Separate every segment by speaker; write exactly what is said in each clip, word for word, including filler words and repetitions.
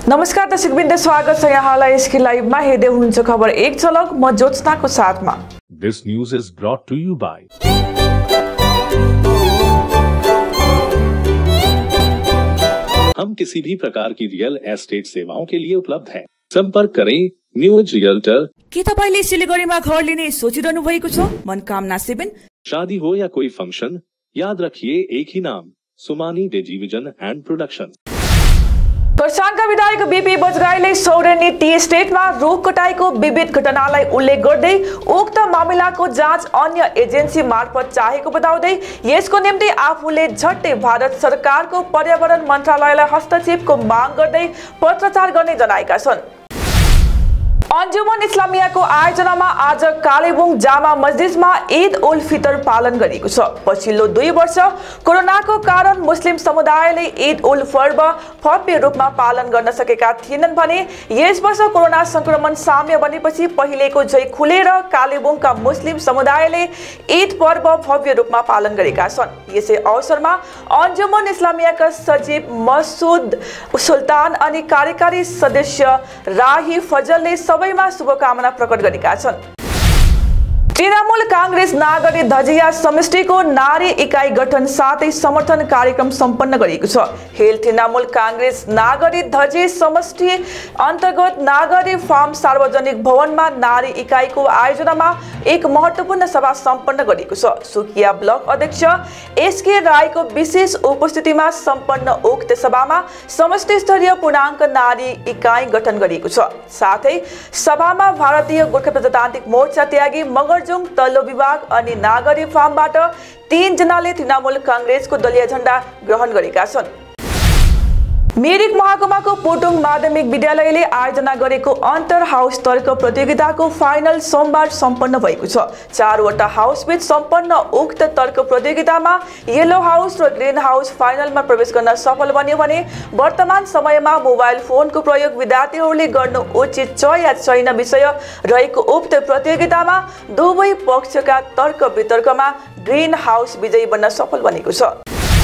Speaker 1: नमस्कार दर्शकवृन्द, स्वागत छ यहाँलाई एसके लाइभमा। हेर्दै हुनुहुन्छ खबर एक झलक, म ज्योत्सनाको साथमा।
Speaker 2: This news is brought to you by हम किसी भी प्रकार की रियल एस्टेट सेवाओं के लिए उपलब्ध हैं। संपर्क करें न्यूज रियल्टर।
Speaker 1: के तपाईले सिलिगुडीमा घर लिने सोचिरहनु भएको छ? मनकामना सेवन।
Speaker 2: शादी हो या कोई फंक्शन, याद रखिए एक ही नाम, सुमानी डेजिविजन एंड प्रोडक्शन।
Speaker 1: खरसाङका विधायक बीपी बजगाईले सौरेनी टी एस्टेटमा रुख कटाईको विविध घटनालाई उल्लेख गर्दै उक्त मामिलाको जाँच अन्य एजेन्सी मार्फत चाहेको बताउँदै यसको निम्ति आफूले झट्टै भारत सरकारको पर्यावरण मन्त्रालयलाई हस्तक्षेपको माग गर्दै पत्रचार गर्ने जनाएका छन्। अन्जुमन इस्लामियाको आयोजनामा आज कालेबुङ जामा मस्जिदमा ईद उल फितर पालन गरिएको छ। पछिल्लो दुई वर्ष कोरोनाको कारण मुस्लिम समुदायले ईद उल पर्व भव्य रूपमा पालन गर्न सकेका थिएनन् भने यस वर्ष कोरोना संक्रमण साम्य बनेपछि पहिलेको झै खुलेर कालेबुङका मुस्लिम समुदायले ईद पर्व भव्य रूपमा पालन गरेका छन्। यसै अवसरमा अन्जुमन इस्लामियाका सचिव मसुद सुल्तान अनि कार्यकारी सदस्य राही फजलले सबैमा शुभकामना प्रकट गरेका छन्। तृणमूल कांग्रेस नागरी धजिया समष्टिको नारी इकाई गठन साथै समर्थन कार्यक्रम सम्पन्न गरिएको छ। हेल तृणमूल कांग्रेस नागरी धजी समष्टि अन्तर्गत नागरी फार्म सार्वजनिक भवनमा नारी इकाईको आयोजनामा एक महत्वपूर्ण सभा सम्पन्न गरिएको छ। सुकिया ब्लक अध्यक्ष एसके राईको विशेष उपस्थितिमा सम्पन्न उक्त सभामा समष्टि स्तरीय पूर्णाङ्क नारी इकाई गठन गरिएको छ। साथै सभामा भारतीय गोर्खा प्रजातान्त्रिक मोर्चा त्यागी मगरजुङ तल्लो विभाग अनि नागरी फार्मबाट तीन जनाले तृणमूल कांग्रेसको दलीय झण्डा ग्रहण गरेका छन्। मिरिक महकुमाको पोटुङ माध्यमिक विद्यालयले आयोजना गरेको अन्तर हाउस तर्क प्रतियोगिताको फाइनल सोमबार सम्पन्न भएको छ। चारवटा हाउसबीच सम्पन्न उक्त तर्क प्रतियोगितामा येलो हाउस र ग्रीन हाउस फाइनलमा प्रवेश गर्न सफल बन्यो भने वर्तमान समयमा मोबाइल फोनको प्रयोग विद्यार्थीहरूले गर्नु उचित छ या छैन विषय रहेको उक्त प्रतियोगितामा दुवै पक्षका तर्क वितर्कमा ग्रीन हाउस विजयी बन्न सफल बनेको छ।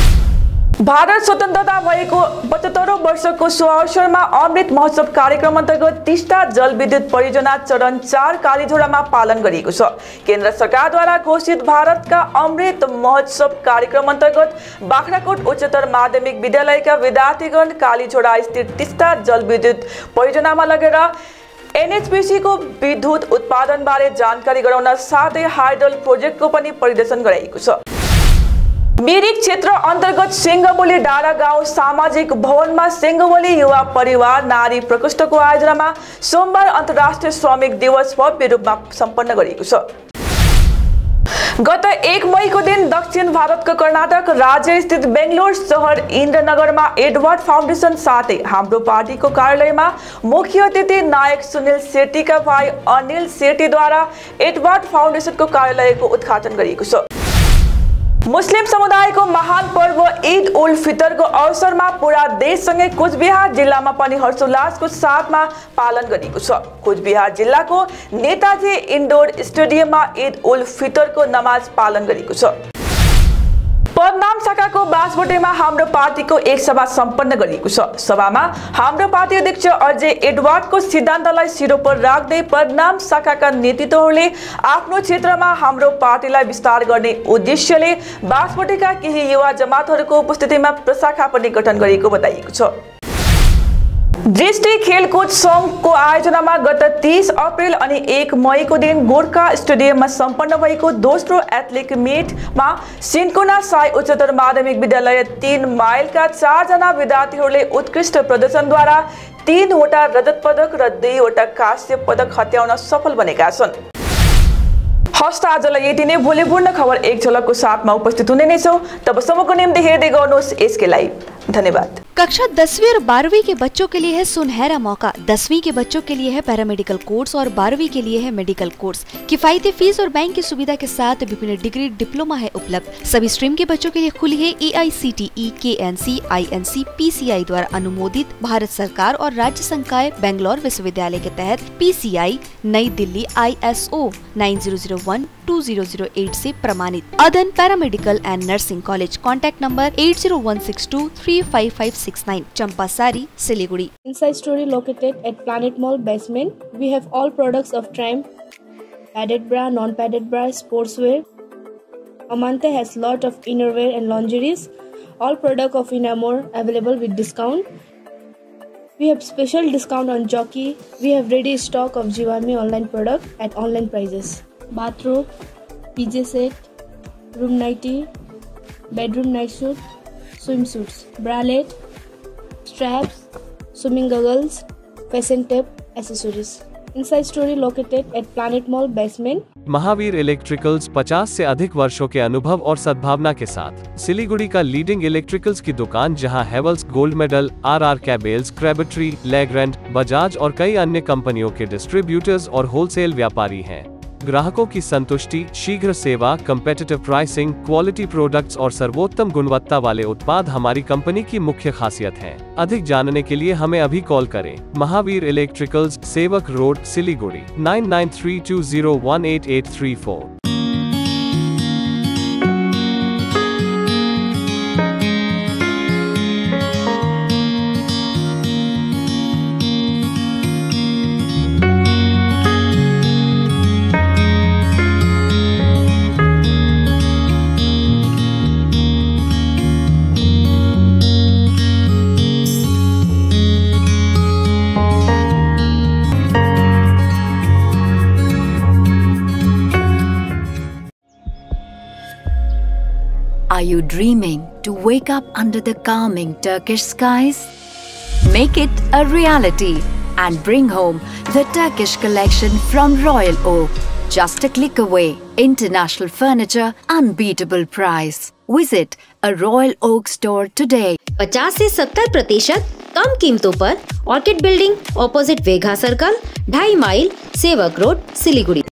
Speaker 1: भारत स्वतन्त्रता भएको पचहत्तरौं वर्षको अवसरमा अमृत महोत्सव कार्यक्रम अन्तर्गत टिस्टा जलविद्युत परियोजना चरण चार कालीझोडामा पालन गरिएको छ। केन्द्र सरकारद्वारा घोषित भारतका अमृत महोत्सव कार्यक्रम अन्तर्गत बाख्राकोट उच्चतर माध्यमिक विद्यालयका विद्यार्थीगण कालीझोडा स्थित टिस्टा जलविद्युत परियोजनामा लगेर एनएचपीसी को विद्युत उत्पादन बारे जानकारी गराउन साथै हाइडल प्रोजेक्टको पनि परिदर्शन गराइएको छ। मिरिक क्षेत्र अन्तर्गत सिंहबोली डाँडा गाउँ सामाजिक भवनमा सिंहबोली युवा परिवार नारी प्रकोष्ठको आयोजनामा सोमबार अन्तर्राष्ट्रिय श्रमिक दिवस भव्य रूपमा सम्पन्न गरिएको छ। गत एक मईको दिन दक्षिण भारतको कर्नाटक राज्य स्थित बेंगलोर शहर इन्द्रनगरमा एडवर्ड फाउन्डेसन साथै हाम्रो पार्टीको कार्यालयमा मुख्य अतिथि नायक सुनिल सेट्टीका भाइ अनिल सेट्टीद्वारा एडवर्ड फाउन्डेसनको कार्यालयको उद्घाटन गरिएको छ। मुस्लिम समुदायको महान पर्व ईद उल फितरको अवसरमा पूरा देशसँगै कुचबिहार जिल्लामा पनि हर्षोल्लासको साथमा पालन गरिएको छ। कुचबिहार जिल्लाको नेताजी इन्डोर स्टेडियममा ईद उल फितरको नमाज पालन गरिएको छ। पदनाम शाखाको बासबोटेमा हाम्रो पार्टीको एक सभा सम्पन्न गरिएको छ। सभामा हाम्रो पार्टी अध्यक्ष अजय एडवर्डको सिद्धान्तलाई सिरोपर राख्दै पदनाम शाखाका नेतृत्वहरूले आफ्नो क्षेत्रमा हाम्रो पार्टीलाई विस्तार गर्ने उद्देश्यले बासबोटेका केही युवा जमातहरूको उपस्थितिमा प्रशाखा पनि गठन गरिएको बताइएको छ। दृष्टि खेलकुद संघको आयोजनामा गत तीस अप्रेल अनि एक मईको दिन गोर्खा स्टेडियममा सम्पन्न भएको दोस्रो एथलेटिक मिटमा सिन्कोना साई उच्चतर माध्यमिक विद्यालय तीन माइलका चारजना विद्यार्थीहरूले उत्कृष्ट प्रदर्शनद्वारा तीनवटा रजत पदक र दुईवटा कांस्य पदक हत्याउन सफल बनेका छन्। हस्त आजलाई यति नै। भोलि पूर्ण खबर एक झलकको साथमा उपस्थित हुने नै छौं। तबसम्मको निम्ति हेर्दै गर्नुहोस् एसके लाइभ। धन्यवाद।
Speaker 3: कक्षा दसवीं और बारहवीं के बच्चों के लिए है सुनहरा मौका। दसवीं के बच्चों के लिए है पैरामेडिकल कोर्स और बारहवीं के लिए है मेडिकल कोर्स। किफायती फीस और बैंक की सुविधा के साथ विभिन्न डिग्री डिप्लोमा है उपलब्ध। सभी स्ट्रीम के बच्चों के लिए खुली है A I C T E, K N C, I N C, P C I द्वारा अनुमोदित भारत सरकार और राज्य संकाय बेंगलोर विश्वविद्यालय के तहत P C I New Delhi I S O nine zero zero one two zero zero eight से प्रमाणित। Adan paramedical and nursing college. Contact number eight zero one six two three three five five six nine, Champasari, Siliguri.
Speaker 4: Inside Story located at Planet Mall basement. We have all products of Triumph, padded bra, non-padded bra, sportswear. Amante has lot of innerwear and lingeries. All product of Inamore available with discount. We have special discount on Jockey. We have ready stock of Jivami online product at online prices. Bathrobe, P J set, room nightie, bedroom night suit, swimsuits, bralette, straps, swimming goggles, fashion tape, accessories. Inside Story located at Planet Mall basement.
Speaker 5: Mahavir electricals पचास से अधिक वर्षों के अनुभव और सद्भावना के साथ सिलीगुड़ी का लीडिंग इलेक्ट्रिकल्स की दुकान, जहां Havells, gold medal, R R cables, Crabtree, Legrand, Bajaj और कई अन्य कंपनियों के डिस्ट्रीब्यूटर्स और होलसेल व्यापारी हैं। ग्राहकों की संतुष्टि, शीघ्र सेवा, कम्पेटिटिव प्राइसिंग, क्वालिटी प्रोडक्ट्स और सर्वोत्तम गुणवत्ता वाले उत्पाद हमारी कंपनी की मुख्य खासियत हैं। अधिक जानने के लिए हमें अभी कॉल करें। Mahavir electricals, Sevoke road, Siliguri, nine nine three two zero one eight eight three four.
Speaker 6: Are you dreaming to wake up under the calming Turkish skies? Make it a reality and bring home the Turkish collection from Royal Oak. Just a click away. International furniture, unbeatable price. Visit a Royal Oak store today.
Speaker 7: पचास से सत्तर प्रतिशत कम कीमतों पर orchid building, opposite Vegha circle, ढाई mile, Sevoke road, Siliguri.